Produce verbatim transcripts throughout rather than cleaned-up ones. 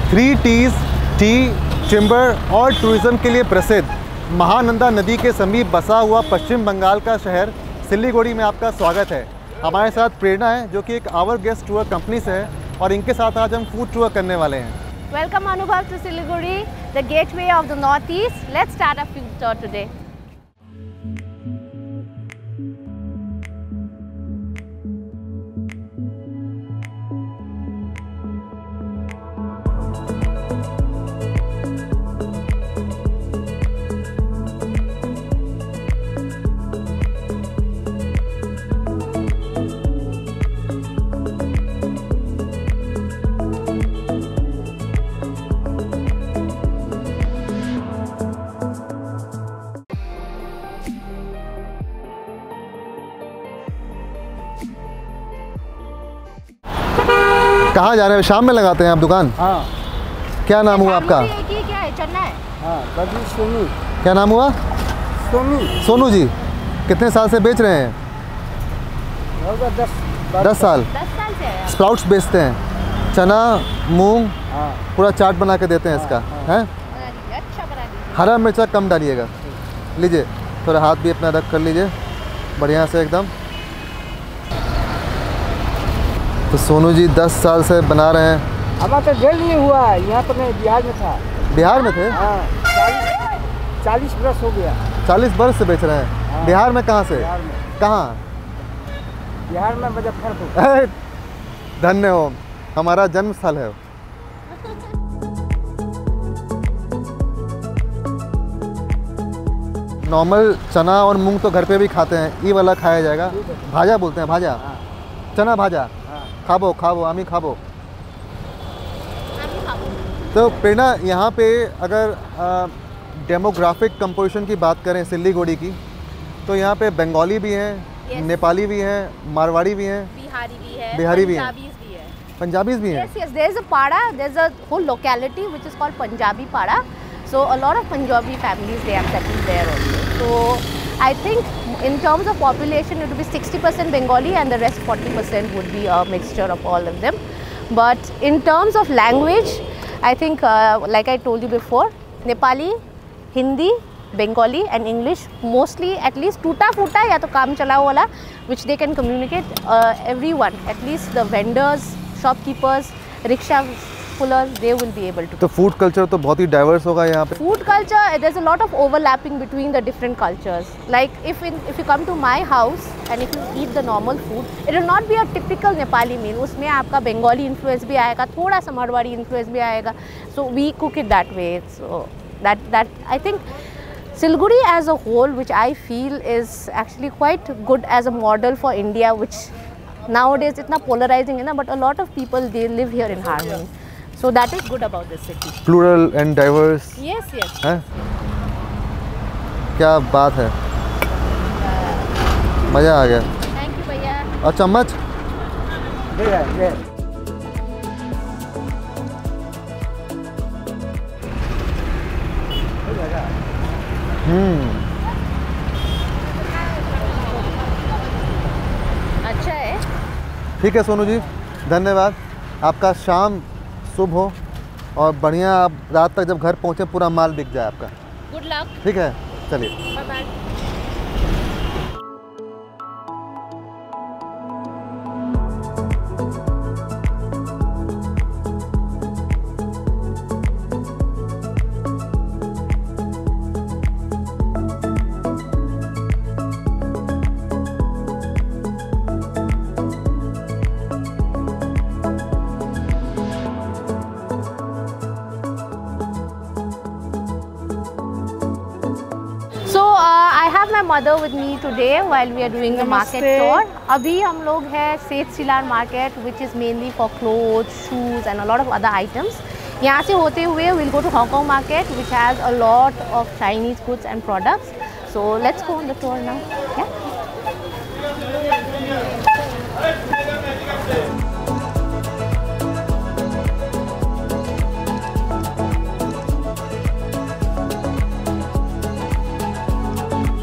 Three teas, tea, timber और tourism के लिए प्रसिद्ध महानंदा नदी के समीप बसा हुआ पश्चिम बंगाल का शहर सिलीगुड़ी में आपका स्वागत है। हमारे साथ प्रेरणा है जो कि एक आवर गेस्ट टूर कंपनी से है और इनके साथ आज हम फूड टूर करने वाले हैं। Welcome Anubhav to Siliguri, the gateway of the north east. Let's start a food tour today. कहाँ जा रहे हैं? शाम में लगाते हैं आप दुकान? हाँ। क्या नाम हुआ आपका? ये क्या है? चन्ना है। हाँ, सोनू। क्या नाम हुआ? सोनू। सोनू जी, कितने साल से बेच रहे हैं? दस दस साल। दस साल से है। स्प्राउट्स बेचते हैं, चना, मूंग, हाँ। पूरा चाट बना के देते हैं इसका। हैं? अच्छा बना दीजिए। हरा मिर्चा कम डालिएगा। लीजिए, थोड़ा हाथ भी अपना रख कर लीजिए बढ़िया से एकदम। तो सोनू जी दस साल से बना रहे हैं। हमारा तो जेल नहीं हुआ है, यहाँ पर मैं बिहार में था। बिहार में थे? हाँ, चालीस बरस हो गया। चालीस बरस से बेच रहे हैं। हाँ। बिहार में कहाँ से? बिहार में। कहाँ? बिहार में मुजफ्फरपुर। धन्य हो, हमारा जन्म स्थल है। नॉर्मल चना और मूंग तो घर पे भी खाते हैं, ये वाला खाया जाएगा। भाजा बोलते हैं, भाजा। हाँ। चना भाजा। हाँ। खाबो खाबो आमी खाबो। तो प्रेरणा, यहाँ पे अगर डेमोग्राफिक कंपोजिशन की बात करें सिलीगुड़ी की, तो यहाँ पे बंगाली भी हैं, Yes. नेपाली भी हैं, मारवाड़ी भी हैं, बिहारी भी है, बिहारी भी हैं, पंजाबीज भी है। पंजाबीज भी हैं। Yes, yes. There is a Pada. There is a whole locality which is called Punjabi Pada. So a lot of Punjabi families they have settled there also. So I think in terms of population it would be sixty percent Bengali and the rest forty percent would be a mixture of all of them. But in terms of language, I think uh, like I told you before, Nepali, Hindi, Bengali and English mostly, at least टूटा फूटा या तो काम चलाओ वाला, which they can communicate uh, everyone, at least the vendors, shopkeepers, rickshaw pullers, they will be able to. तो food culture तो बहुत ही डाइवर्स होगा यहाँ पे। Food culture, there's a lot of overlapping between the different cultures. Like if in, if you come to my house and if you eat the normal food, it will not be a typical Nepali meal. उसमें आपका Bengali influence भी आएगा, थोड़ा सा Marwari influence भी आएगा. So we cook it that way. So that that I think Siliguri as a whole, which I feel is actually quite good as a model for India, which nowadays इतना polarizing है ना, but a lot of people they live here in harmony. So that is good about this city. Plural and diverse. Yes, yes. हैं? क्या बात है, मज़ा आ गया। Thank you भैया। और चम्मच? ये है, ये। हम्म, अच्छा है। ठीक है सोनू जी, धन्यवाद। आपका शाम शुभ हो और बढ़िया आप रात तक जब घर पहुँचे पूरा माल बिक जाए आपका। Good luck. ठीक है, चलिए। Bye bye. My mother with me today while we are doing the market tour. अभी हम लोग हैं सेठ Silar market, which is mainly for clothes, shoes and a lot of other items. यहाँ से होते हुए we'll go to Hong Kong market, which has a lot of Chinese goods and products. So let's go on the tour now. Yeah.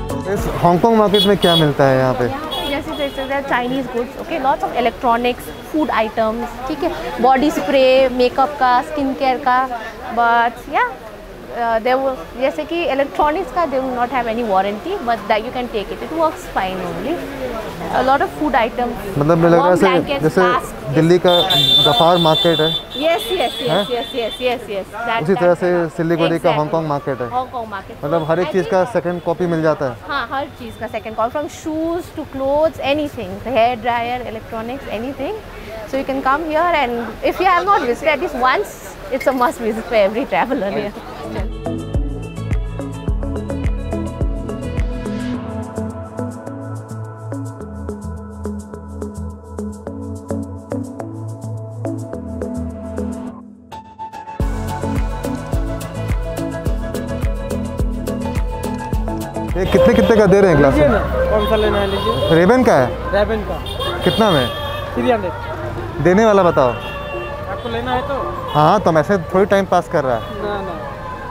Hong Kong market में क्या मिलता है यहाँ पे? यहाँ पे जैसे जैसे Chinese goods, okay, lots of electronics, food items, ठीक है, बॉडी स्प्रे, मेकअप का, स्किन केयर का, बट या दे वो जैसे कि इलेक्ट्रॉनिक्स का they will not have any warranty, but that you can take it, it works fine only. A lot of food items, मतलब मुझे लग रहा है जैसे जैसे दिल्ली का गफार मार्केट है, yes yes yes yes yes yes yes, उसी तरह से सिलीगुड़ी का हांगकांग मार्केट है। हांगकांग मार्केट मतलब हर एक चीज़ का सेकंड कॉपी मिल जाता है। हाँ, हर चीज़ का second copy, from shoes to clothes, anything, hair dryer, electronics, anything. So you can come here, and if you have not visited at least once, it's a must visit for every traveler here. ये कितने कितने का दे रहे हैं glass? लीजिए ना, कौन सा लेना है लीजिए। रेबन का है? रेबन का कितना में? Three hundred. देने वाला बताओ। आपको लेना है तो? हाँ, तो ऐसे थोड़ी टाइम पास कर रहा है। ना ना,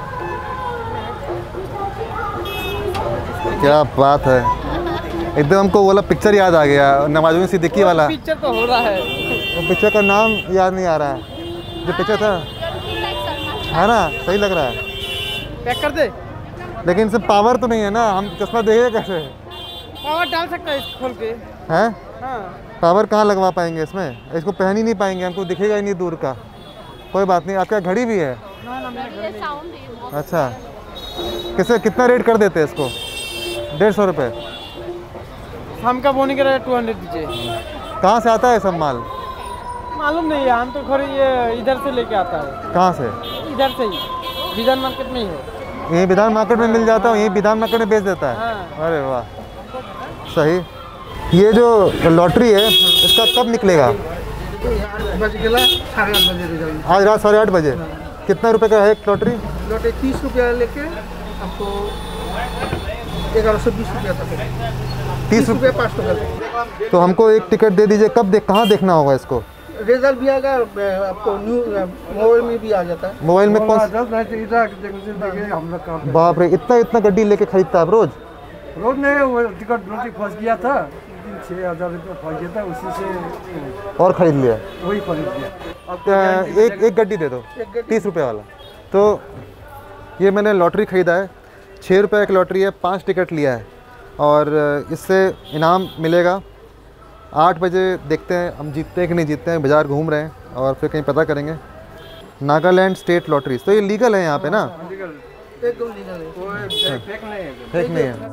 क्या बात है, एकदम हमको वो वाला पिक्चर याद आ गया, नवाजुद्दीन सिद्दीकी वाला। पिक्चर तो हो रहा है, वो पिक्चर का नाम याद नहीं आ रहा है, जो पिक्चर था, है ना, सही लग रहा है। पैक कर दे। लेकिन इसमें पावर तो नहीं है ना, हम चश्मा देंगे कैसे? पावर डाल सकता है इसको खोल के। हैं? हाँ, पावर कहाँ लगवा पाएंगे इसमें? इसको पहन ही नहीं पाएंगे, हमको दिखेगा ही नहीं दूर का। कोई बात नहीं, आपका घड़ी भी है? ना ना, मेरा घर नहीं। अच्छा, किसे कितना रेट कर देते हैं इसको? डेढ़ सौ रुपये। शाम का बोनी करा टू हंड्रेड दीजिए। कहाँ से आता है सब माल? मालूम नहीं है, हम तो खरी ये इधर से लेके आता है। कहाँ से? इधर से ही, विधान मार्केट में ही है। यही विधान मार्केट में मिल जाता है, यही विधान मार्केट में बेच देता है। हाँ। अरे वाह, सही। ये जो लॉटरी है इसका कब निकलेगा? बज गया साढ़े आठ बजे रिजल्ट। आज रात साढ़े आठ बजे। कितना रुपए का है एक लॉटरी? लौटे तीस रुपया लेके आपको ग्यारह सौ बीस रुपया तक। तीस रुपये पाँच टोकन। तो हमको एक टिकट दे दीजिए। कब देख कहाँ देखना होगा इसको? रिजल्ट भी आएगा, आपको न्यू मोबाइल में भी आ जाता है। मोबाइल में कौन? बाप रे, इतना इतना गड्डी लेके खरीदता है आप रोज? रोज नहीं, वो टिकट रोटी फंस गया था, छः हज़ार रुपये फंस गया था, उसी से और खरीद लिया? वही खरीद लिया। अब एक एक गड्डी दे दो, तीस रुपये वाला। तो ये मैंने लॉटरी ख़रीदा है, छः रुपये की लॉटरी है, पाँच टिकट लिया है और इससे इनाम मिलेगा। आठ बजे देखते हैं हम जीतते हैं कि नहीं जीतते हैं। बाज़ार घूम रहे हैं और फिर कहीं पता करेंगे। नागालैंड स्टेट लॉटरीज, तो ये लीगल है यहाँ पे ना? एकदम लीगल है, कोई फेक नहीं है। फेक नहीं है।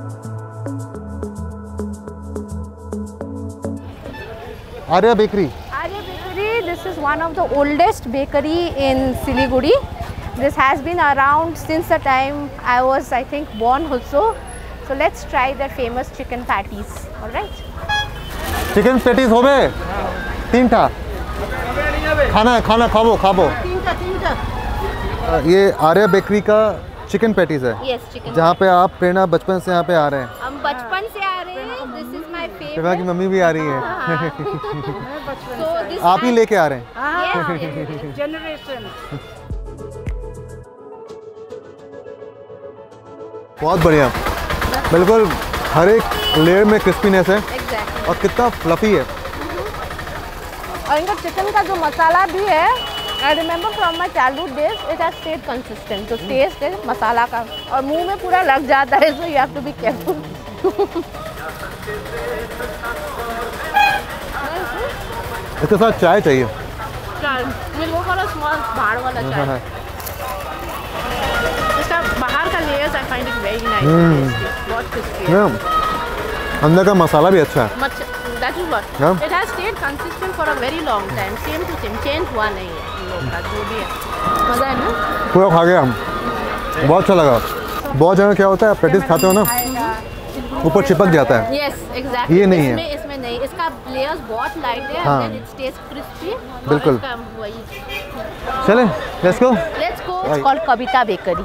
Arya bakery. Arya Bakery, this is one of the oldest bakery in Siliguri. This has been around since the time I was, I think, born also. So let's try their famous chicken patties. All right. Chicken patties हो गए? तीन था खाना है, खाना खाबो खाबो। ये आर्या बेकरी का चिकन पैटीज है। Yes, chicken. जहाँ पे आप प्रेरणा बचपन से यहाँ पे आ रहे हैं। हम बचपन से आ रहे हैं। This is my प्रेरणा की favorite. मम्मी भी आ रही है। So this आप ही लेके आ रहे हैं? Yes, yes, yes. जनरेशन। बहुत बढ़िया, बिल्कुल हर एक लेयर में क्रिस्पीनेस है। Exactly. और कितना फ्लफी है। और इनका चिकन का जो मसाला भी है, I remember from my childhood days, it has stayed consistent. तो टेस्ट है मसाला का और मुंह में पूरा लग जाता है, so you have to be careful. इसके साथ चाय चाहिए। We'll go for a small बाहर वाला चाय। इसका बाहर का layers I find it very nice, बहुत क्रिस्पी है। अंदर का मसाला भी अच्छा है। Much, that is what. Yeah. It has stayed consistent for a very long time. Same to same, change हुआ नहीं है इन लोग का, जो भी है। मज़ा है ना? पूरा खा गया हम, बहुत अच्छा लगा। बहुत जगह क्या होता है, आप पैटीज खाते हो ना, ऊपर चिपक जाता है। Yes, exactly. ये नहीं है। इसमें इसमें नहीं, इसका लेयर्स बहुत लाइट है, हाँ। and then it stays crispy. बिल्कुल। और इसका वही। चले let's go. Let's go. It's called Kavita bakery.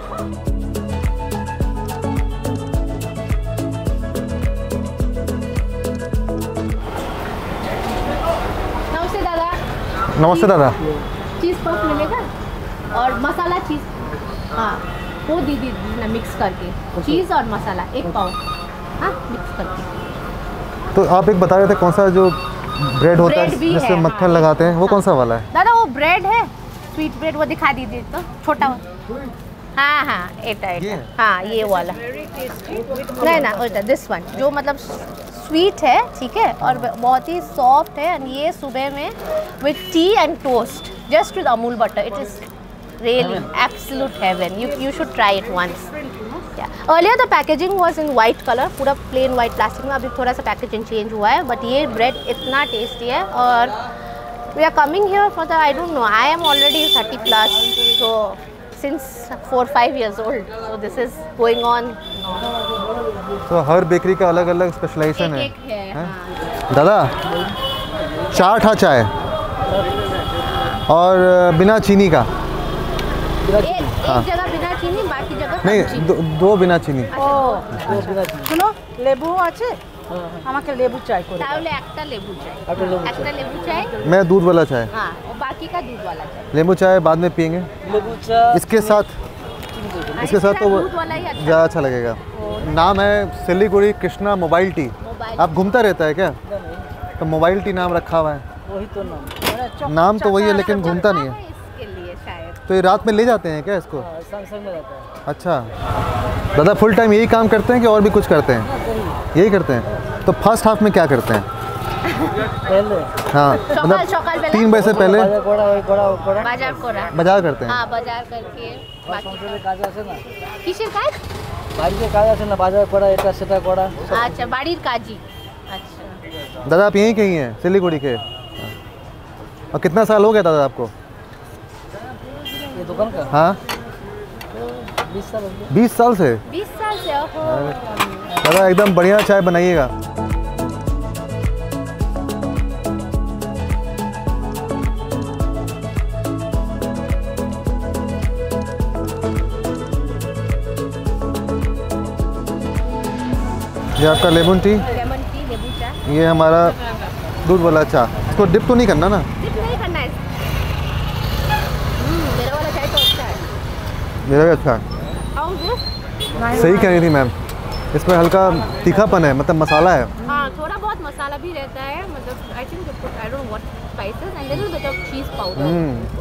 नमस्ते दादा। नमस्ते दादा। चीज़ पफ मिलेगा और मसाला चीज़, हाँ वो दी दी ना मिक्स करके, चीज़ और मसाला एक पाव, हाँ मिक्स करके। तो आप एक बता रहे थे कौन सा जो ब्रेड होता है ब्रेड भी जिससे है, मक्खन हाँ। लगाते हैं, वो कौन सा वाला है? दादा वो ब्रेड है, स्वीट ब्रेड, वो दिखा दीजिए तो छोटा वाला। हाँ हाँ एटा ये? एटा हाँ ये वाला नहीं ना ओटा दिस वन जो मतलब स्वीट है, ठीक है, और बहुत ही सॉफ्ट है। एंड ये सुबह में with tea and toast just with Amul butter, it is really absolute heaven. You you should try it once. Earlier the packaging was in white colour, पूरा प्लेन वाइट प्लास्टिक में, अभी थोड़ा सा पैकेजिंग चेंज हुआ है, बट ये bread इतना tasty है। और we are coming here for the, I don't know, I am already thirty plus, so since four five years old, so this is going on. तो हर बेकरी का अलग अलग स्पेशलाइजेशन है, एक है, हैं? हाँ। दादा चाट हा चाय और बिना चीनी का। एक, एक जगह बिना चीनी, बाकी जगह सब नहीं चीनी। दो, दो बिना चीनी। ও শুনো লেবু আছে আমাকে লেবু চাই করে তাহলে একটা লেবু চাই, একটা লেবু চাই, मैं दूध वाला चाय, हाँ, और बाकी का दूध वाला चाय। लेमू चाय बाद में पियेंगे इसके साथ, इसके साथ तो वो दूध वाला ही अच्छा। ज़्यादा अच्छा लगेगा। नाम है Siliguri Krishna mobile tea. Mobile आप घूमता रहता है क्या? तो मोबाइल टी नाम रखा हुआ है। वही तो नाम नाम तो वही है लेकिन घूमता नहीं है। है इसके लिए शायद। तो ये रात में ले जाते हैं क्या इसको? संग संग में रहता है अच्छा दादा फुल टाइम यही काम करते हैं कि और भी कुछ करते हैं? यही करते हैं। तो फर्स्ट हाफ में क्या करते हैं? पहले हाँ सकाल मतलब सकाल बेला तीन बजे से पहले বাজার করা ওই করা ও করা बाजार कोरा, बाजार करते हैं। हाँ बाजार करके बाकी সংসারে কাজ আছে না किसের কাজ? বাড়িতে কাজ আছে না বাজার করা এটা সেটা করা अच्छा बाड़ीर काजी। अच्छा दादा आप यहीं कहीं हैं सिलीगुड़ी के? और कितना साल हो गया दादा आपको? ये दुकान का हाँ बीस साल हो गया बीस साल से। बीस साल से। ओहो दादा एकदम बढ़िया चाय बनाइएगा। ये आपका लेमन टी, लेमन टी, नींबू चाय। ये हमारा दूध वाला चाय। इसको डिप तो नहीं करना ना? सिर्फ नहीं करना है। हम्म, मेरा वाला चाय तो अच्छा है। मेरा भी अच्छा है। How is this? सही कह रही थी मैम, इसमें हल्का तीखापन है, मतलब मसाला है। हाँ थोड़ा बहुत मसाला भी रहता है, मतलब I think I don't know what spices and little bit of cheese powder. Hmm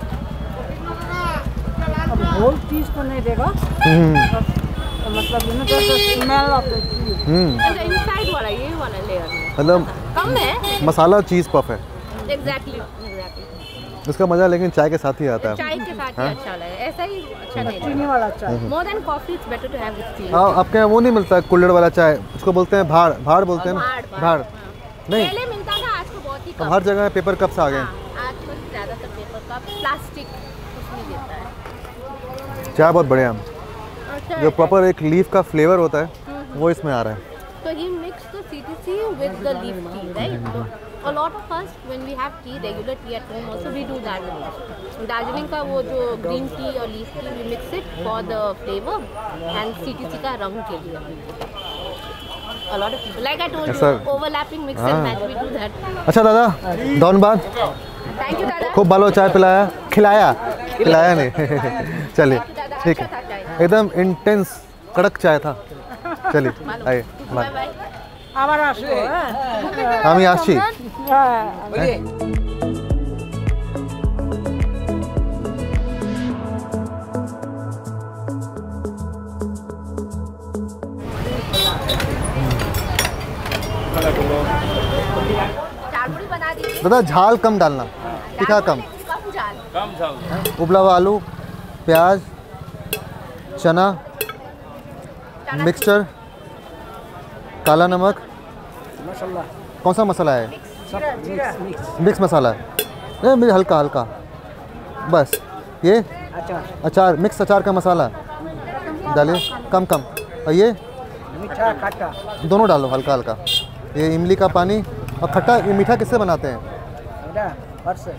अब होल चीज तो नहीं देगा हम्म तो मतलब you know just smell of the cheese hmm and inside वाला ये वाला लेयर में मतलब कम है। मसाला चीज़ पफ है एग्जैक्टली एग्जैक्टली। इसका मज़ा लेकिन चाय के साथ ही आता है। चाय के साथ ही अच्छा लगे, ऐसा ही अच्छा नहीं चीनी लगता। वाला चाय more than coffee it's better to have with tea. हाँ आपके यहाँ वो नहीं मिलता कुल्हड़ वाला चाय, उसको बोलते हैं भाड़, भाड़ बोलते हैं ना? भाड़, भाड़ हाँ। नहीं, पहले मिलता था, आज को बहुत ही अब कम। हर जगह पेपर कप्स आ गए। हाँ, आज कल ज़्यादातर पेपर कप प्लास्टिक उसमें देता है। चाय बहुत बढ़िया है। अच्छा जो प्रॉपर एक लीफ का फ्लेवर होता है वो इसमें आ रहा है। So he mixed the C T C with the leaf tea, right? So a lot of us, when we have tea, regular tea at home, also we do that. Darjeeling का वो जो ग्रीन टी और leaf tea, we mix it for the flavor and C T C का रंग के लिए. A lot of people, like I told Yes, sir. you, overlapping mix हाँ। and match, we do that. अच्छा दादा दौन बाद Thank you, दादा. खूब बालो चाय पिलाया, खिलाया खिलाया नहीं चलिए ठीक अच्छा था है, चाय। एकदम इंटेंस कड़क चाय था। चलिए आइए Bye bye. আবার আসবো হ্যাঁ আমি আসছি। হ্যাঁ चार पूरी बना दीजिए। दादा झाल कम डालना, तीखा कम, कम जाल। उबला हुआ आलू, प्याज, चना, चना मिक्सचर, काला नमक, मसाला कौन सा मसाला है? सब मिक्स मिक्स मिक्स मसाला है। नहीं मेरे हल्का हल्का बस। ये अच्छा अचार, मिक्स अचार का मसाला डालिए कम कम। और ये मीठा खट्टा दोनों डालो हल्का हल्का। ये इमली का पानी और खट्टा। ये मीठा किससे बनाते हैं? बेटा फट से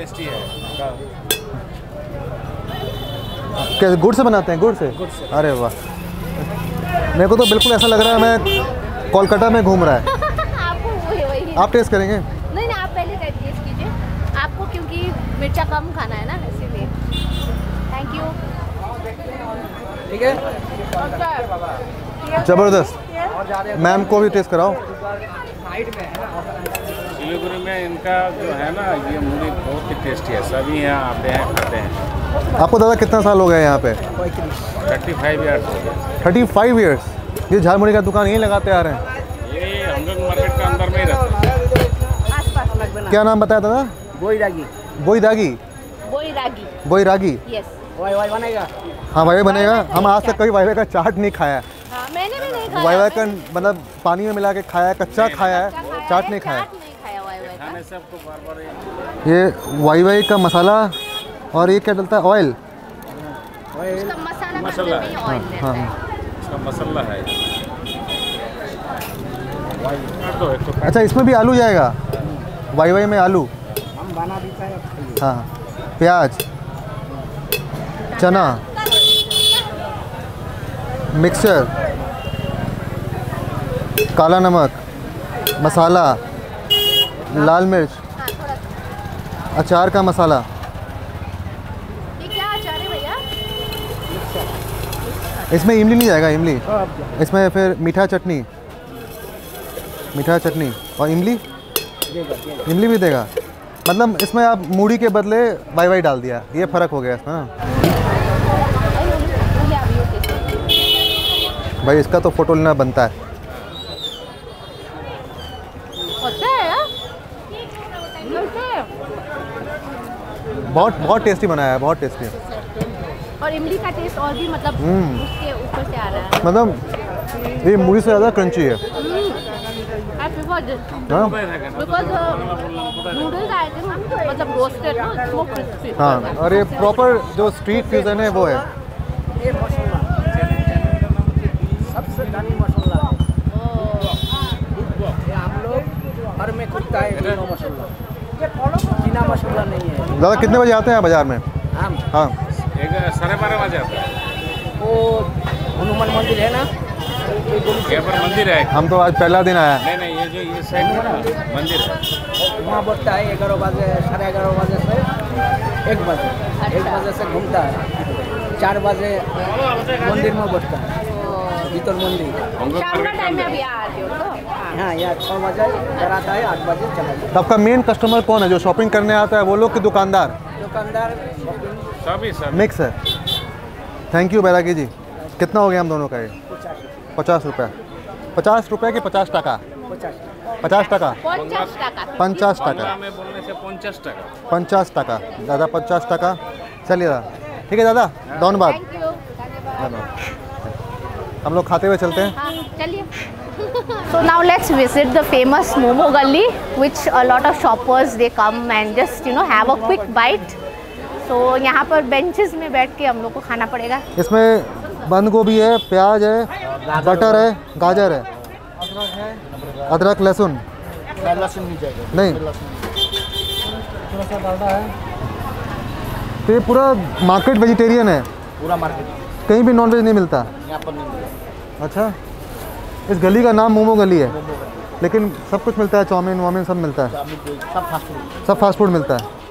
क्या गुड़ से बनाते हैं? गुड़ से? गुड़ से। अरे वाह, मेरे को तो बिल्कुल ऐसा लग रहा है मैं कोलकाता में घूम रहा है। आपको वही वही आप टेस्ट करेंगे? नहीं नहीं, आप पहले टेस्ट कीजिए, आपको क्योंकि मिर्चा कम खाना है ना, इसीलिए। Thank you. ठीक है ज़बरदस्त। मैम को भी टेस्ट कराओ। साइड में है ना सिलीगुड़ी में इनका जो है ना ये मूली बहुत ही टेस्टी है, सभी यहाँ आते हैं खाते हैं। आपको दादा कितना साल हो गया यहाँ पे? थर्टी फाइव ईयर्स हो गए। Thirty five years. ये झालमुड़ी का दुकान यहीं लगाते आ रहे हैं? ये हमलोग मार्केट के अंदर में ही रहते हैं। आसपास मत बना। क्या नाम बताया दादा? बोईरागी। बोईरागी। बोईरागी। बोईरागी। यस। वाई वाई बनेगा। हाँ वाई बनेगा। हम आज तक कभी वाई का चाट नहीं खाया। हाँ, मैंने भी नहीं खाया। वाई का मतलब पानी में मिला के खाया, कच्चा खाया है, चाट नहीं खाया। चाट नहीं खाया वाई वाई का। खाने से आपको बार बार ये वाई वाई का मसाला और ये क्या डलता है? ऑयल। उसका मसाला मसाला बनने में है। ऑयल रहता हाँ है। इसका मसाला है। तो एक तो अच्छा, इसमें भी आलू जाएगा? वाई वाई में आलू? हम बना देता है। हाँ, प्याज, चना, मिक्सचर, काला नमक, मसाला, लाल मिर्च, हाँ, थोड़ा सा। अचार का मसाला। ये क्या अचार है भैया? इसमें इमली नहीं जाएगा? इमली इसमें फिर मीठा चटनी, मीठा चटनी और इमली इमली भी देगा। मतलब इसमें आप मूढ़ी के बदले वाई वाई डाल दिया, ये फ़र्क हो गया इसमें ना। भाई इसका तो फ़ोटो लेना बनता है। अच्छा है यार? अच्छा है। बहुत बहुत टेस्टी बनाया है, बहुत टेस्टी है। और इमली का टेस्ट और भी मतलब हम्म। उसके ऊपर से आ रहा है। मतलब ये मूढ़ी से ज़्यादा क्रंची है। I prefer this हाँ because uh, noodles I think मतलब roasted ना, it's more crispy. हाँ, और ये प्रॉपर जो स्ट्रीट फ्यूजन है वो है। ये मसाला सबसे दानी मसाला है। ये हम लोग घर में खुदता है तीनों मसाला। बिना मसाला नहीं है। दादा कितने बजे आते हैं बाज़ार में? हम हाँ एक साढ़े बारह बजे आता है। वो हनुमान मंदिर है ना, यहाँ पर मंदिर है। हम तो आज पहला दिन आया। नहीं नहीं, ये जो ये साइड में ना मंदिर है, वहाँ बढ़ता है ग्यारह बजे, साढ़े ग्यारह बजे से एक बजे एक बजे से घूमता है, चार बजे मंदिर में बढ़ता है, भीतर मंदिर। हम लोग शाम का मार्केट के टाइम में अंदर। अभी आ रही हो तो हाँ। हाँ, यहाँ छः बजे कराता है, आठ बजे चला जाता तो आपका मेन कस्टमर कौन है जो शॉपिंग करने आता है? वो लोग कि दुकानदार? है। दुकानदार सभी सभी मिक्स है। Thank you Bairagi ji. कितना हो गया हम दोनों का? ये पचास रुपये। पचास रुपये की पचास टका? पचास टका पचास टका। पचास टका बांग्ला में बोलने से पचास टका। पचास टका दादा, पचास टका। चलिए दादा, ठीक है दादा, धन्यवाद। थैंक यू, धन्यवाद। हम लोग खाते हुए चलते हैं। हाँ, चलिए। So now let's visit the famous Momo Gully, which a lot of shoppers they come and just you know have a quick bite. So यहाँ पर बेंचेस में बैठ के हम लोग को खाना पड़ेगा। इसमें बंद गोभी है, प्याज है, बटर है, गाजर है, अदरक, लहसुन लहसुन नहीं जाएगा। नहीं। थोड़ा सा डालना है। तो ये पूरा मार्केट वेजिटेरियन है? पूरा मार्केट कहीं भी नॉनवेज नहीं मिलता? यहाँ पर नहीं मिलेगा। अच्छा, इस गली का नाम मोमो गली है, लेकिन सब कुछ मिलता है, चाउमीन वाउमीन सब मिलता है, सब फास्ट फूड। सब फास्ट फूड मिलता है।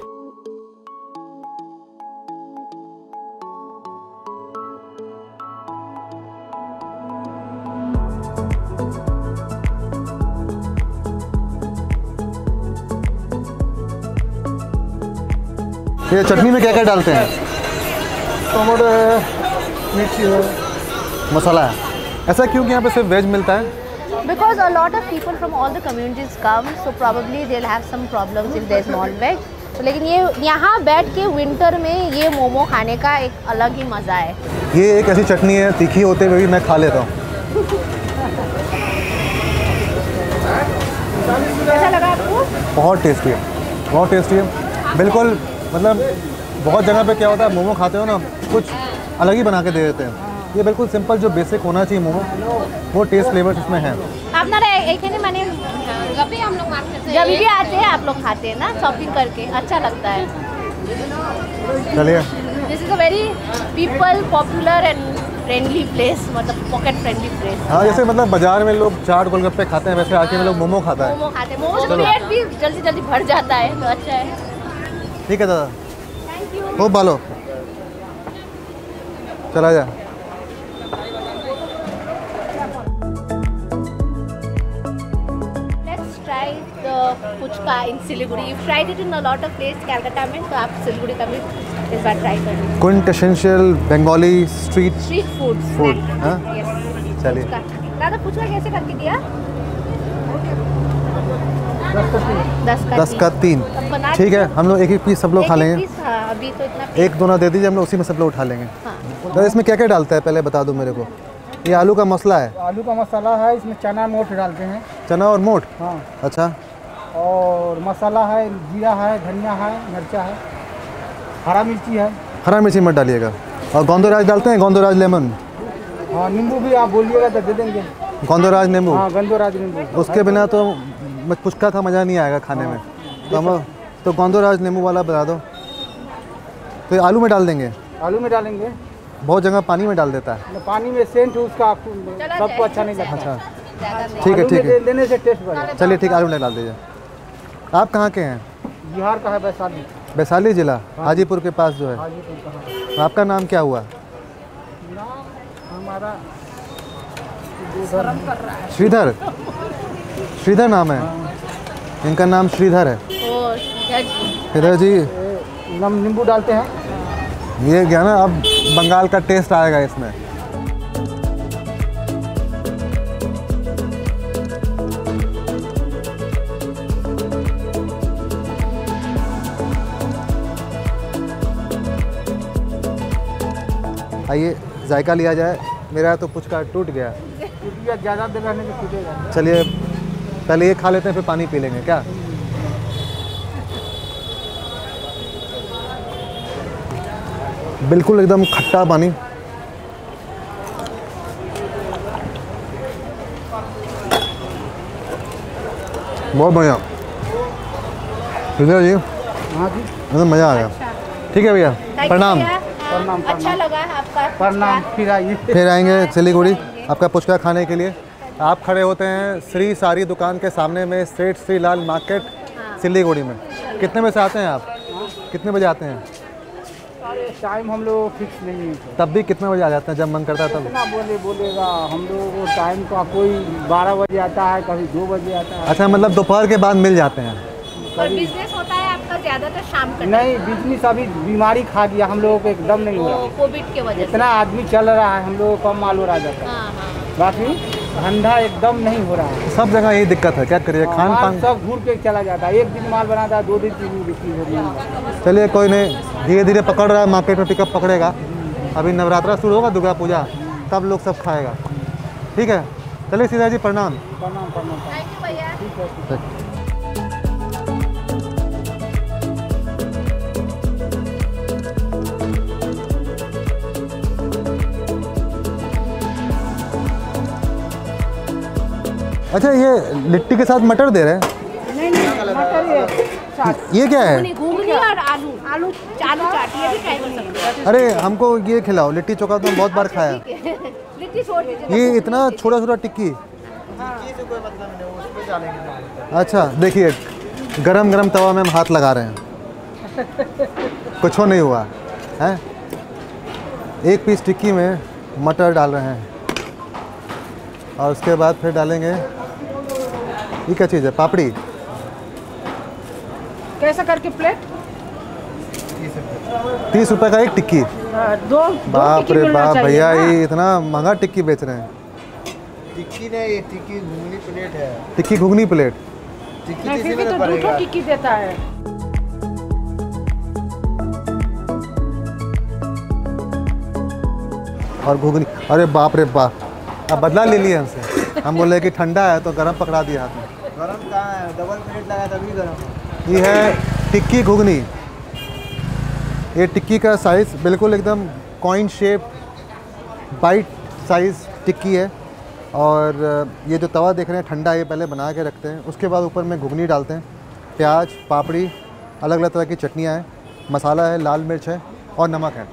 ये चटनी में क्या क्या डालते हैं? टमाटो है, मिर्ची है, मसाला है। ऐसा क्यों कि यहाँ पे सिर्फ वेज मिलता है? Because a lot of people from all the communities come, so probably they'll have some problems if there's non-veg. तो लेकिन ये यहाँ बैठ के विंटर में ये मोमो खाने का एक अलग ही मज़ा है। ये एक ऐसी चटनी है, तीखी होते हुए भी मैं खा लेता हूँ। कैसा लगा आपको? बहुत टेस्टी है, बहुत टेस्टी है। बिल्कुल मतलब बहुत जगह पे क्या होता है, मोमो खाते हो ना, कुछ अलग ही बना के दे देते हैं। ये बिल्कुल सिंपल जो बेसिक होना चाहिए मोमो, वो टेस्ट फ्लेवर्स इसमें है। আপনারা এখানে মানে जब भी हम लोग जब भी आते हैं आप लोग खाते हैं ना शॉपिंग करके, अच्छा लगता है। चलिए, this is a very people popular and friendly place, मतलब पॉकेट फ्रेंडली प्लेस। हाँ जैसे मतलब बाजार में लोग चाट गोलगप्पे खाते हैं, वैसे आके में लोग मोमो खाता है। मोमो खाते हैं, मोमो से पेट भी जल्दी जल्दी भर जाता है, तो अच्छा है। ठीक है दादा, थैंक यू। खूब बालो, चला जा। Let's try the puchka in Siliguri. You've tried it in a lot of places, Calcutta में, तो आप सिलीगुड़ी का भी इस बार ट्राई कर लीजिए. Quintessential Bengali street street food. Food, हाँ? Yes. चलिए. पुचका. दादा पुचका कैसे करके दिया? दस का दस का तीन. अब बना ठीक है, हम लोग एक एक पीस सब लोग खा एक-एक लेंगे. piece, हाँ, अभी तो इतना एक दोना दे दीजिए, हम लोग उसी में सब लोग उठा लेंगे. हाँ. तो इसमें क्या क्या डालता है पहले बता दो मेरे को. ये आलू का मसला है. आलू का मसाला है, इसमें चना मोठ डालते हैं. चना और मोठ. हाँ. अच्छा. और मसाला है, जीरा है, धनिया है, मिर्चा है, हरा मिर्ची है. हरा मिर्ची मत डालिएगा. और गोंदराज डालते हैं, गोंदराज लेमन. हाँ, नींबू भी आप बोलिएगा तो दे देंगे. गोंदराज नींबू. हाँ, गंदोराज नींबू. उसके बिना तो मत पुचका था मज़ा नहीं आएगा खाने में. तो हम तो गोंदराज नींबू वाला बता दो. तो ये आलू में डाल देंगे. आलू में डालेंगे. बहुत जगह पानी में डाल देता है. पानी में सेंट उसका आपको सबको अच्छा नहीं लगता. अच्छा ज़्यादा नहीं. ठीक है आलू ठीक में है. दे- देने से टेस्ट बढ़ेगा. चलिए ठीक, आलू में डाल दीजिए. आप कहाँ के हैं? बिहार का है वैशाली. वैशाली जिला हाजीपुर के पास जो है. हाजीपुर का है. आपका नाम क्या हुआ? नाम हमारा श्रीधर. श्रीधर नाम है. इनका नाम श्रीधर है. ओ, जज. श्रीधर जी, ए, नम नींबू डालते हैं. ये क्या ना, अब बंगाल का टेस्ट आएगा इसमें. आइए जायका लिया जाए. मेरा तो पुचका टूट गया. क्योंकि ज़्यादा देर रहने से टूटेगा. चलिए पहले ये खा लेते हैं, फिर पानी पी लेंगे क्या. बिल्कुल एकदम खट्टा पानी. बहुत बढ़िया. श्रीधर जी हाँ जी. एकदम मज़ा आ गया. ठीक है भैया, Thank you, प्रणाम. भैया. प्रणाम, अच्छा प्रणाम. लगा आपका प्रणाम. फिर आइए. फिर आएंगे सिलीगुड़ी आपका पुचका खाने के लिए. आप खड़े होते हैं श्री सारी दुकान के सामने में, स्ट्रेट श्री लाल मार्केट सिलीगुड़ी में. कितने बजे से आते हैं आप? कितने बजे आते हैं? टाइम हम लोग फिक्स नहीं है. तब भी कितने बजे आ जाते हैं जब मन करता है तब? कितना बोले बोलेगा. हम लोगों को टाइम का कोई बारह बजे आता है, कभी दो बजे आता है. अच्छा, मतलब दोपहर के बाद मिल जाते हैं. और बिजनेस होता है आपका ज़्यादातर शाम का. नहीं, बिजनेस अभी बीमारी खा गया हम लोगों को, एकदम नहीं हो रहा. कोविड के वजह से. इतना आदमी चल रहा है, हम लोगों को कम माल हो रहा जाता है. हाँ हाँ. बाकी धंधा एकदम नहीं हो रहा है. सब जगह यही दिक्कत है, क्या करिए. खान माल पान. सब घूर के चला जाता है. एक दिन माल बनाता है, दो दिन तीन दिन बिक्री हो रही है. चलिए कोई नहीं, धीरे धीरे पकड़ रहा है, मार्केट में पिकअप पकड़ेगा. अभी नवरात्रा शुरू होगा, दुर्गा पूजा, तब लोग सब खाएगा. ठीक है, चलिए सीधा जी प्रणाम. प्रणाम प्रणाम. थैंक यू भैया. ठीक है. अच्छा, ये लिट्टी के साथ मटर दे रहे हैं. नहीं नहीं, मटर ये ये क्या है? घुगनी घुगनी और आलू आलू आलू चाट ये भी ट्राई कर सकते हैं. अरे हमको ये खिलाओ, लिट्टी चोखा तो हम बहुत बार खाया. लिट्टी छोड़ दीजिए. ये इतना छोटा छोटा टिक्की. अच्छा देखिए, गरम गरम तवा में हम हाथ लगा रहे हैं, कुछ नहीं हुआ है. एक पीस टिक्की में मटर डाल रहे हैं और उसके बाद फिर डालेंगे, ये क्या चीज़ है? पापड़ी. कैसा करके प्लेट? तीस रुपए का एक टिक्की. हाँ, दो दो बाप टिक्की रे मिलना बाप चाहिए भैया, ना। ये इतना महंगा टिक्की बेच रहे हैं. टिक्की नहीं, ये टिक्की घुगनी प्लेट है. टिक्की घुगनी प्लेट. टिक्की नहीं, फिर भी तो दो ठो टिक्की देता है. और घुगनी. अरे बाप रे बाप, अब बदला ले लिया हमसे. हम बोले कि ठंडा है तो गरम पकड़ा दिया हाथ में. गरम कहाँ है? डबल प्लेट लगा तभी गरम. ये है टिक्की घुगनी. ये टिक्की का साइज़ बिल्कुल एकदम coin shape, bite size tikki है. और ये जो तवा देख रहे हैं ठंडा, ये पहले बना के रखते हैं, उसके बाद ऊपर में घुगनी डालते हैं. प्याज, पापड़ी, अलग अलग तरह की चटनियाँ हैं, मसाला है, लाल मिर्च है और नमक है.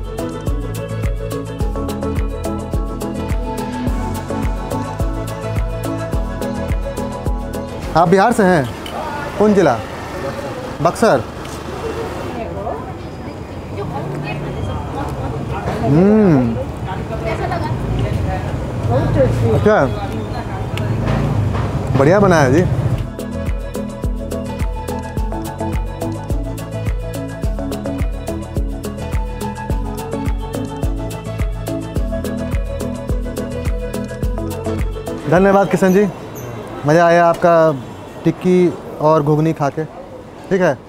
आप बिहार से हैं? कौन जिला? बक्सर. हम्म, अच्छा, बढ़िया बना है जी. धन्यवाद किशन जी, मज़ा आया आपका टिक्की और घुगनी खा के। ठीक है,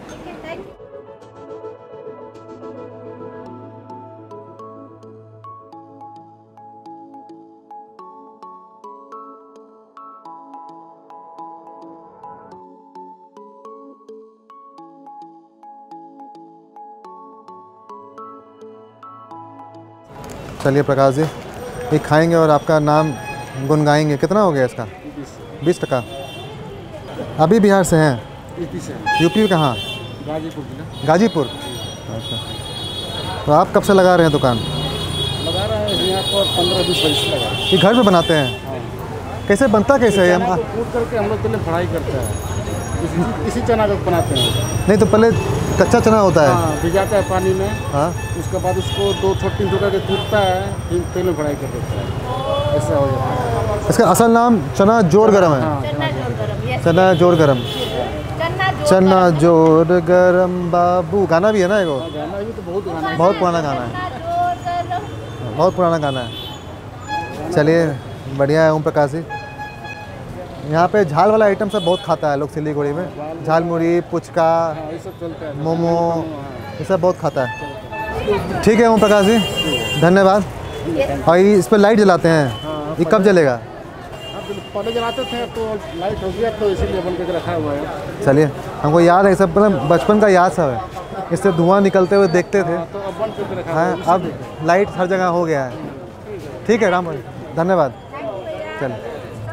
चलिए प्रकाश जी, ये खाएंगे और आपका नाम गुनगाएंगे। कितना हो गया इसका? बीस टका। अभी बिहार से हैं? यूपी से। यूपी कहाँ? गाजीपुर जिला। गाजीपुर, अच्छा। तो आप कब से लगा रहे हैं दुकान? लगा रहे हैं यहाँ पर पंद्रह बीस वर्ष लगा। ये घर पे बनाते हैं? कैसे बनता कैसे है? हम कूट करके हम लोग पहले फ्राई करते हैं, इसी, इसी चना को बनाते हैं। नहीं तो पहले कच्चा चना होता है? हाँ, भिजाता है पानी में। हाँ, उसके बाद उसको दो थो तीन टुकड़ा के कूटता है, फिर तेल में फ्राई कर देता है, ऐसा हो जाता है। इसका असल नाम चना जोर गरम है? हाँ, चन्ना जोर गरम, yes. चना जोर गरम। चन्ना जोर चना गरम। जोर गरम बाबू, गाना भी है ना एगो? गाना भी तो बहुत गाना है। बहुत पुराना गाना है, चन्ना जोर गरम। बहुत पुराना गाना है। चलिए बढ़िया है ओम प्रकाश जी। यहाँ पे झाल वाला आइटम सब बहुत खाता है लोग सिलीगुड़ी में, झाल मुड़ी, पुचका, हाँ, ये सब चलता है। मोमो, ये सब बहुत खाता है। ठीक है ओम प्रकाश जी, धन्यवाद। और ये इस पर लाइट जलाते हैं, ये कब जलेगा? अब पहले जलाते थे तो लाइट हो गया, तो इसीलिए बन के रखा हुआ है। चलिए, हमको याद है, सब मतलब बचपन का याद सब है, इससे धुआं निकलते हुए देखते थे। तो अब बंद करके रखा हुआ है। हाँ, अब लाइट हर जगह हो गया है। ठीक है राम भाई, धन्यवाद। चलिए,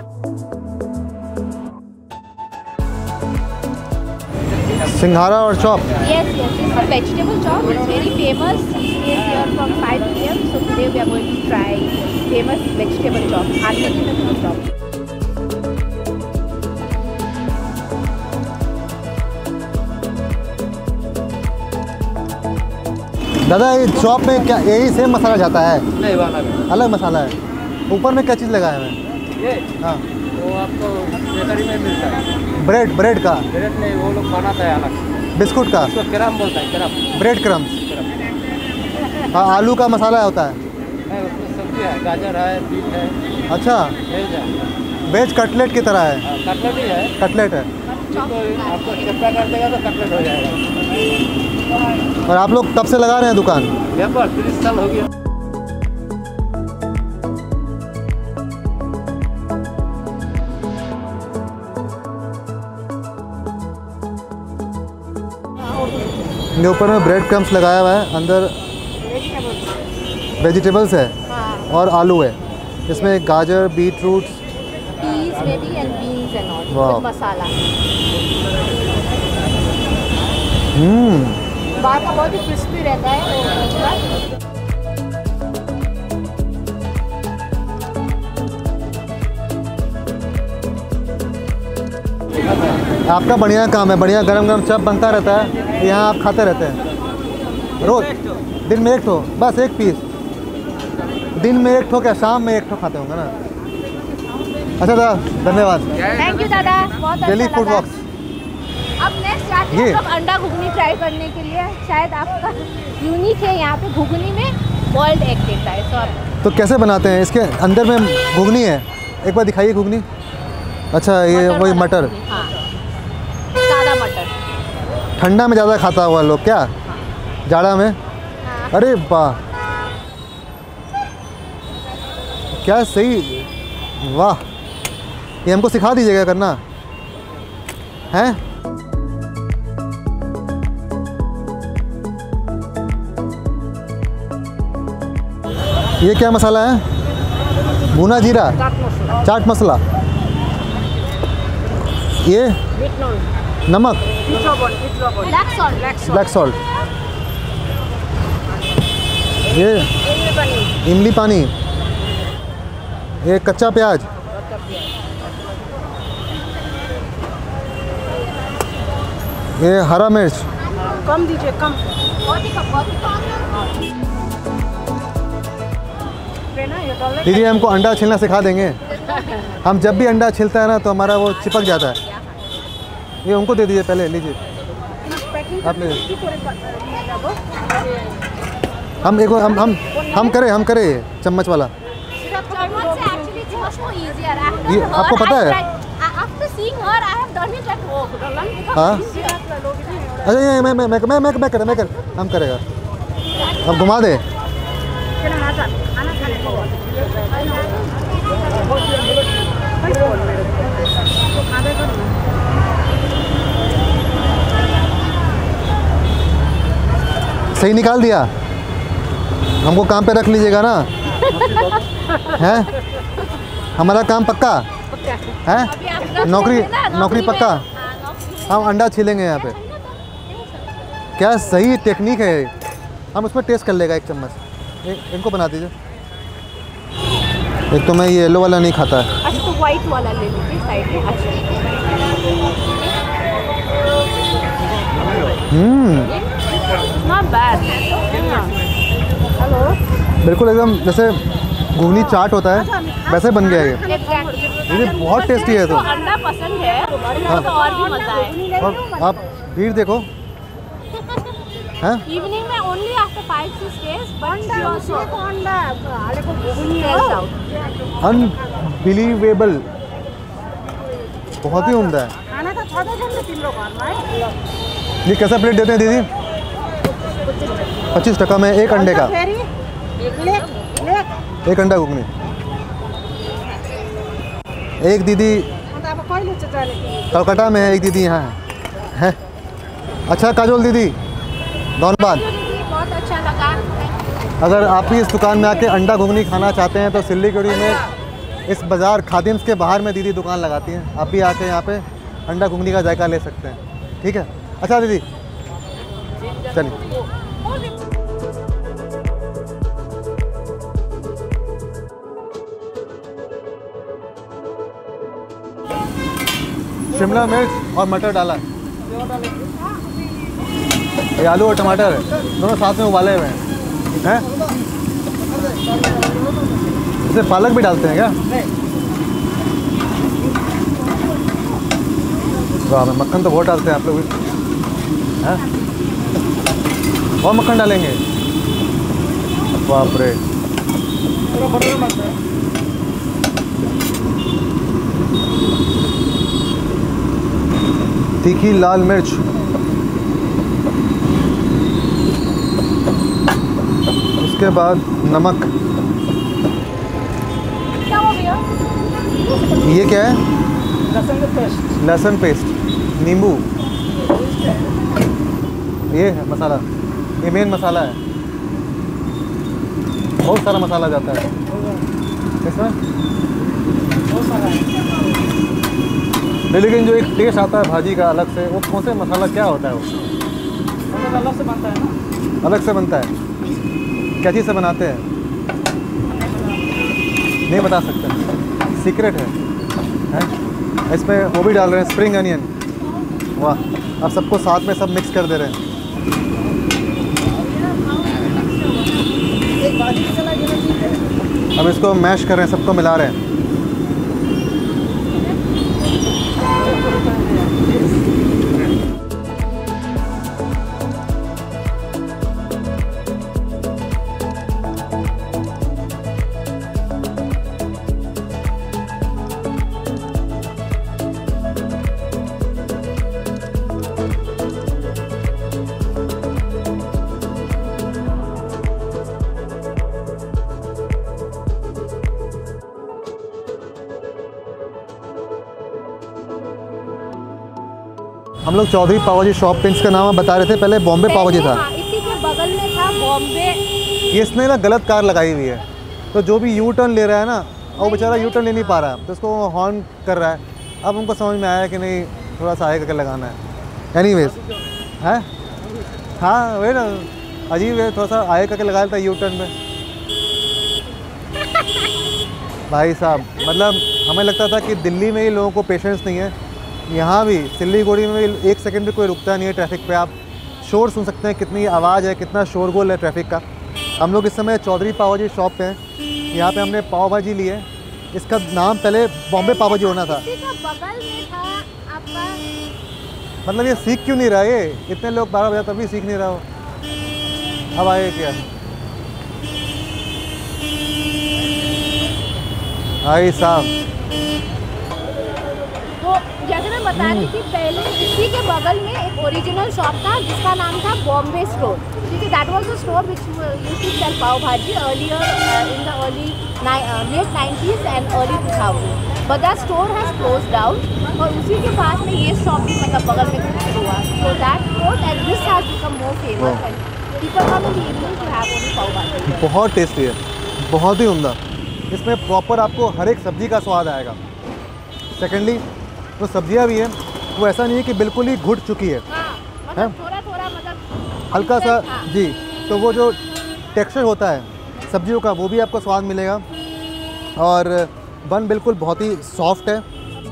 सिंघाड़ा और chop. Yes, yes, it's a vegetable chop. It's very famous. It is here from five p m So today we are going to try famous vegetable chop. Anand vegetable chop. दादा ये चॉप में क्या यही same मसाला जाता है? नहीं, वाला में अलग मसाला है। ऊपर में क्या चीज़ लगाया है? ये हाँ, वो आपको बेकरी में मिलता है। ब्रेड, ब्रेड का, ब्रेड नहीं, वो लोग बनाता है अलग। बिस्कुट का, उसको क्रम बोलता है, क्रम। Bread crumbs. हाँ, आलू का मसाला होता है। नहीं, उसमें सब्जी है, गाजर है, बीट है, अच्छा, भेज है। वेज कटलेट की तरह है? हाँ, कटलेट ही है। कटलेट है। तो आपको चप्पा कर देगा तो कटलेट हो जाएगा। और आप लोग कब से लगा रहे हैं दुकान? यहाँ पर तीस साल हो गया। ये ऊपर में ब्रेड क्रम्स लगाया हुआ है, अंदर वेजिटेबल्स है और आलू है। इसमें गाजर, beet roots, Peas maybe and beans and all Wow. with masala. हम्म, बाहर का बहुत ही क्रिस्पी रहता है और आपका बढ़िया काम है, बढ़िया गरम गरम चप बनता रहता है, यहाँ आप खाते रहते हैं रोज? दिन में एक ठो, बस एक पीस? दिन में एक ठो क्या शाम में एक ठो खाते होंगे ना? अच्छा दादा, धन्यवाद। थैंक यू दादा, बहुत अच्छा डेली लगा। Food walks. अब नेक्स्ट जाते हैं ये? हम लोग अंडा घुगनी ट्राई करने के लिए। शायद आपका यूनिक है, यहाँ पे घुगनी में बॉइल्ड एग देता है। सो आप तो कैसे बनाते हैं? इसके अंदर में घुगनी है, एक बार दिखाइए घुगनी। अच्छा, ये वही मटर, हाँ, सादा मटर। ठंडा में ज़्यादा खाता हुआ लोग क्या, जाड़ा में? हाँ। अरे वाह, क्या सही, वाह। ये हमको सिखा दीजिएगा करना है? ये क्या मसाला है? भुना जीरा, चाट मसाला, ये नमक, ब्लैक सॉल्ट, ब्लैक सॉल्ट, ये इमली पानी, ये कच्चा प्याज, ये हरा मिर्च। कम दीजिए, कम। बहुत ही कम, बहुत ही कम। दीदी हमको अंडा छीलना सिखा देंगे? हम जब भी अंडा छिलता है ना तो हमारा वो चिपक जाता है। ये उनको दे दीजिए, पहले लीजिए आप ले। हम एक हम हम हम करें हम करें चम्मच वाला। चम्मच से actually much more easier. After ये her, आपको पता I है? tried- a- after seeing her, I have done it at home. The lunch becomes हाँ? easier. अरे ये मैं मैं मैं मैं मैं मैं कर मैं कर हम करेगा अब घुमा दे सही निकाल दिया हमको काम पे रख लीजिएगा ना हैं हमारा काम पक्का है अभी आप रख नौकरी लोगे ना, नौकरी में- पक्का हाँ, नौकरी में- हम अंडा छीलेंगे यहाँ पे क्या सही टेक्निक है हम उसमें टेस्ट कर लेगा एक चम्मच ए, इनको बना दीजिए एक तो मैं ये येलो वाला नहीं खाता है अच्छा तो व्हाइट वाला ले लीजिए साइड में। अच्छा हम्म नॉट बैड। हेलो बिल्कुल एकदम जैसे घुगनी चाट होता है वैसे बन गया ये एग्जैक्टली। ये बहुत टेस्टी है तो तो अंडा पसंद है तो और भी मजा है। और आप भीड़ देखो हैं इवनिंग में only after five six days but she also sells out। Unbelievable बहुत ही उम्दा है खाना तो छ दस तीन लोग ये कैसा प्लेट देते हैं दीदी पच्चीस टका में एक अंडे का एक अंडा घुगनी एक दीदी कलकत्ता में है एक दीदी यहाँ है हैं? अच्छा काजोल दीदी धन्यवाद बहुत अच्छा लगा। अगर आप भी इस दुकान में आके अंडा घुगनी खाना चाहते हैं तो सिल्लीगुड़ी में इस बाज़ार खादिम्स के बाहर में दीदी दुकान लगाती हैं आप भी आके यहाँ पे अंडा घुगनी का जायका ले सकते हैं ठीक है अच्छा दीदी चलिए शिमला मिर्च और मटर डाला ये आलू और टमाटर है दोनों साथ में उबाले हुए हैं हैं इसे पालक भी डालते हैं क्या वाह मैं मक्खन तो बहुत डालते हैं आप लोग हैं और मक्खन डालेंगे बाप रे तीखी लाल मिर्च उसके बाद नमक क्या हो गया? ये क्या है लहसुन का पेस्ट लहसुन पेस्ट नींबू ये है मसाला ये मेन मसाला है बहुत सारा मसाला जाता है इसमें बहुत सारा है। लेकिन जो एक टेस्ट आता है भाजी का अलग से वो कौन से मसाला क्या होता है वो मतलब अलग से बनता है ना अलग से बनता है क्या चीज़ से बनाते हैं नहीं बता सकते सीक्रेट है, है? इसमें वो भी डाल रहे हैं स्प्रिंग अनियन वाह अब सबको साथ में सब मिक्स कर दे रहे हैं अब इसको मैश कर रहे हैं सबको मिला रहे हैं हम लोग चौधरी पाव भाजी शॉप पे इसका नाम बता रहे थे पहले बॉम्बे पाव भाजी था हाँ, इसी के बगल में था बॉम्बे। ये इसने ना गलत कार लगाई हुई है तो जो भी यू टर्न ले रहा है ना वो बेचारा यू टर्न ले नहीं पा रहा है तो उसको हॉर्न कर रहा है अब उनको समझ में आया कि नहीं थोड़ा सा आगे करके लगाना है एनीवेज है हाँ वही ना अजीब है थोड़ा सा आगे करके लगा लेता यू टर्न में भाई साहब मतलब हमें लगता था कि दिल्ली में ही लोगों को पेशेंस नहीं है यहाँ भी सिल्लीगुड़ी में भी एक सेकंड भी कोई रुकता नहीं है ट्रैफिक पे आप शोर सुन सकते हैं कितनी आवाज़ है कितना शोरगुल है ट्रैफिक का हम लोग इस समय चौधरी पाव भाजी शॉप पे हैं यहाँ पे हमने पाव भाजी ली है इसका नाम पहले बॉम्बे पाव भाजी होना था इसी का बगल में था आपका। मतलब ये सीख क्यों नहीं रहा ये इतने लोग बारह बजे तभी सीख नहीं रहा हो अब आए क्या भाई साहब, तो जैसे मैं बता रही थी पहले, इसी के बगल में एक ओरिजिनल शॉप था जिसका नाम था बॉम्बे स्टोर, ठीक है। That was the store which used to sell pav bhaji earlier in the early late nineties and early two thousand, but that store has closed down. और उसी के पास में ये शॉप भी मतलब बगल में कुछ हुआ, so that store and this has become more famous and people come in the evening to have only pav bhaji. बहुत टेस्टी है, बहुत ही उम्दा। इसमें प्रॉपर आपको हर एक सब्जी का स्वाद आएगा। सेकेंडली जो सब्जियां भी हैं वो ऐसा नहीं है कि बिल्कुल ही घुट चुकी है, हाँ, मतलब थोड़ा थोड़ा मतलब हल्का सा हाँ। जी। तो वो जो टेक्सचर होता है सब्जियों का वो भी आपको स्वाद मिलेगा, और बन बिल्कुल बहुत ही सॉफ्ट है।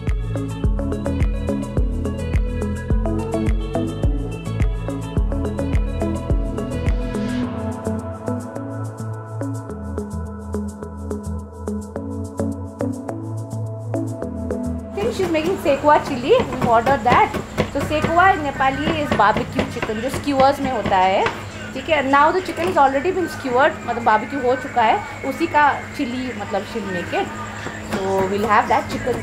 She's making sekwa chili. We ordered that. So sekwa in Nepali is barbecue chicken, जो skewers में होता है, ठीक है। Now the chicken is already been skewered, मतलब barbecue हो चुका है, उसी का chili मतलब she'll make it. So we'll have that chicken.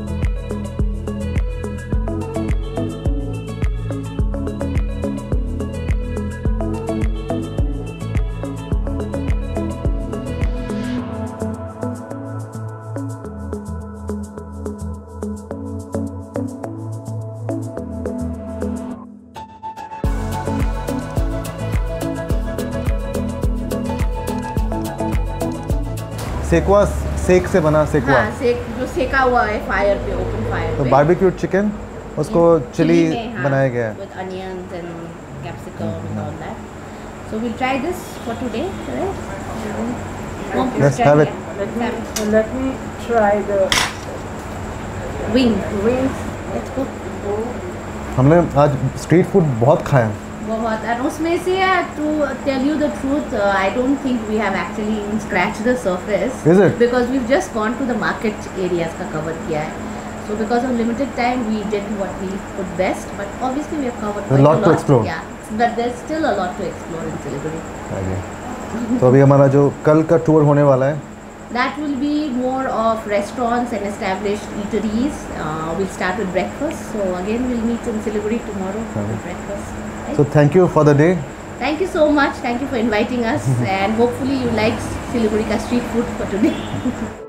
सेकवा सेक से बना सेकवा, हाँ, सेक जो सेका हुआ है फायर पे, ओपन फायर तो पे। बारबेक्यू चिकन उसको चिली में, हाँ, बनाया गया है। with onions and capsicum and all that. So we'll try this for today. Right? Let's Let's have it. Let me, let me try the Wing. wings. Let's go. हमने आज street food बहुत खाया है। बहुत, और उसमें से to tell you the truth, uh, I don't think we have actually even scratched the surface. Is it? Because we've just gone to the market areas का cover किया है. So because of limited time, we did what we could best. But obviously we have covered There's quite a lot to explore. Yeah, but there's still a lot to explore in Siliguri. तो अभी हमारा जो कल का tour होने वाला है, That will be more of restaurants and established eateries. Uh, we'll start with breakfast. So again, we'll meet in Siliguri tomorrow for breakfast. Right? so thank you for the day. Thank you so much. Thank you for inviting us, and hopefully you like Siliguri ka street food for today.